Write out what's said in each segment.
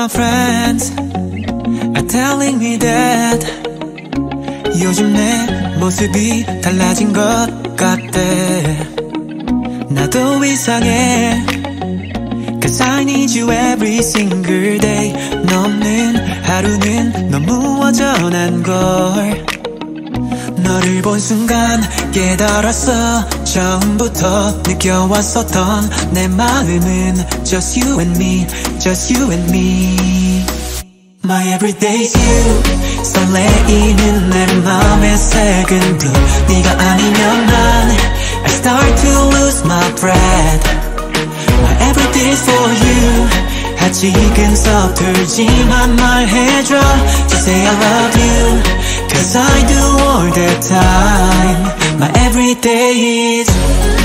my friends are telling me that 요즘 내 모습이 달라진 것 같대. 나도 이상해 Cause I need you every single day. 너 없는 하루는 너무 어전한걸. 너를 본 순간 깨달았어. 처음부터 느껴왔었던 내 마음은 Just you and me, just you and me. My everyday's you. 설레이는 내 맘의 색은 blue. 네가 아니면 난 I start to lose my breath. My everyday's for you. 아직은 서툴지만 말해줘. Just say I love you. Cause I do all the time. My everyday is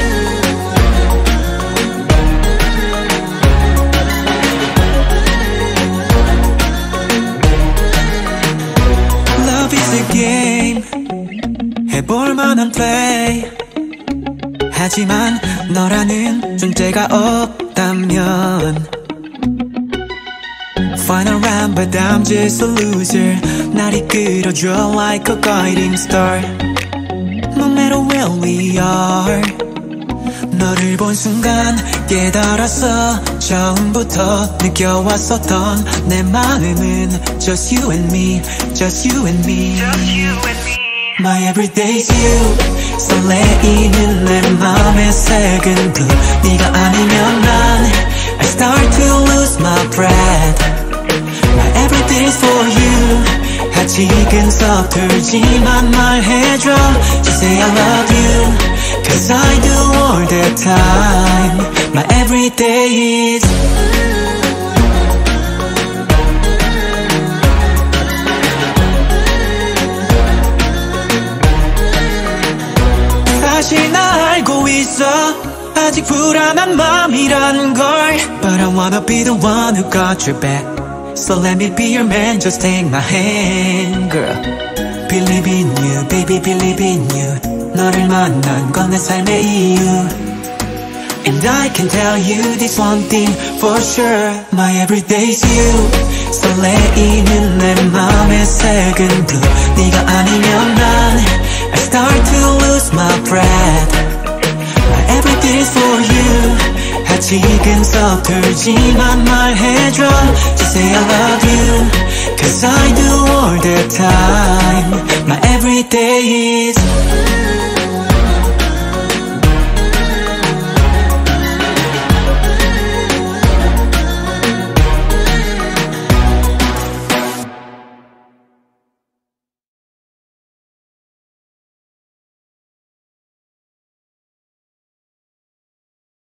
Love is a game. 해볼 만한 play. 하지만 너라는 존재가 없다면 Final round but I'm just a loser. 날 이끌어줘 like a guiding star. No matter where we are. 너를 본 순간 깨달았어. 처음부터 느껴왔었던 내 마음은 Just you and me, just you and me, just you and me. My everyday's you. 설레이는 내 맘의 색은 blue. 네가 아니면 난 I start to lose my breath. My everyday's for you. 아직은 서툴지만 말해줘. Just say I love you. Cause I do all the time. My everyday is 사실 나 알고 있어. 아직 불안한 맘이라는 걸. But I wanna be the one who got your back. So let me be your man, just take my hand, girl. Believe in you, baby, believe in you. 너를 만난 건 내 삶의 이유. And I can tell you this one thing for sure. My everyday's you. 설레이는 내 맘의 색은 blue. 네가 아니면 난 I start to lose my breath. My everyday's for you. 아직은 서툴지만 말해줘. Just say I love you. Cause I do all the time. My everyday is